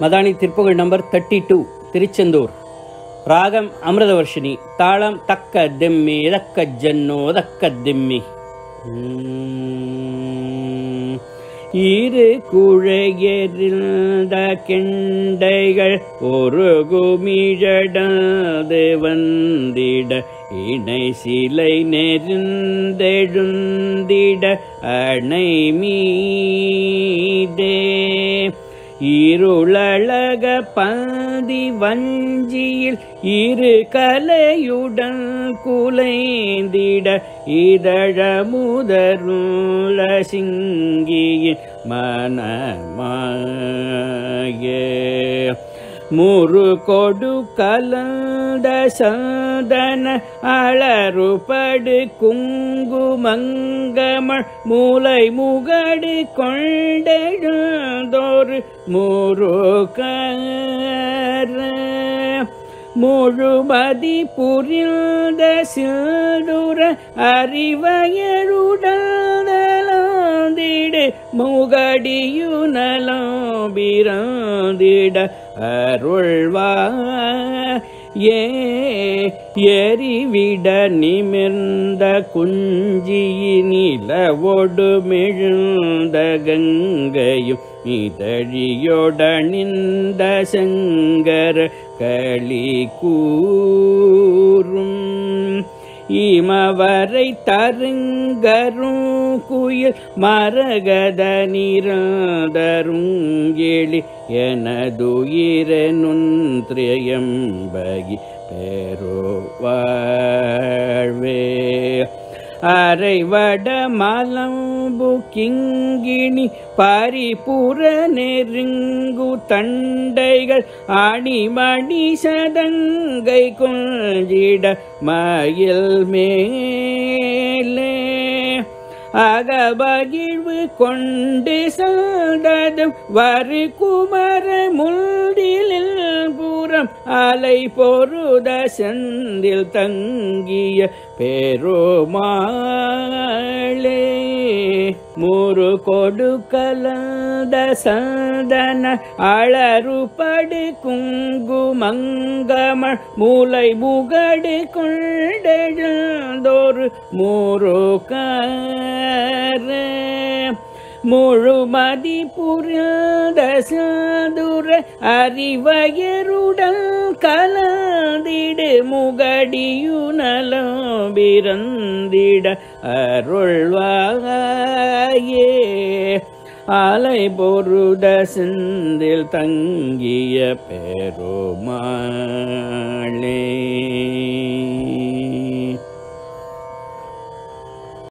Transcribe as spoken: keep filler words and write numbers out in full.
Madani Thiruppugazh number thirty two, Tiruchendur. ராகம் அமிர்தவர்ஷினி. தாளம் தக்க திம்மி இதக்க ஜன்னோ தக்க திம்மி. இரு குழையறிந்த கெண்டைகள் ஒரு குமிழடது வந்திட இணை சிலை நெருந்தெழுந்திட அணை மீதே இருளழக பந்தி வஞ்சியில் இரு கலையுடன் குலைந்திட இதழ முதருள சிங்கியின் மனமாயே முரு கொடு கலந்த சந்தன அலறுபடு குங்குமங்கமள் மூலை முகடு கொண்டெழுந்தோரு முருகர முழுமதி புரிந்த சில்துர அறிவயருடந்திடு முகடியுனலம் பிறந்திட அருள்வாயே எரிவிட நிமிர்ந்த குஞ்சியினிலவொடு மிழ்ந்த கங்கையும் இதழியொடணிந்த சங்கர களி கூறும் இமவரை தருங்கரும் குயில் மரகத நிறந்தருங்கெளி எனதுயிரனும் திரியம்பகி பெறுவாழ்வே அரைவட மலம்பு கிங்கிணி பரிபுற நெருங்கு தண்டைகள் அணிமணி சதங்கை கொஞ்சிட மயில் மேலே அகபகிழ்வு கொண்டு சந்ததும் வரு குமர முள்ளிலில் புறம் அலை பொருத செந்தில் தங்கிய பெருமாளே முரு கொடு கலந்த சந்தன அலறுபடு குங்குமங்கமள் மூலை முகடு கொண்டெழுந்தோரு முருகர முழுமதி புரிந்த சாதுர அறிவயருடன் கலந்திடு முகடியுனலம் பிறந்திட அருள்வாயே அலை பொருத செந்தில் தங்கிய பெருமாளே.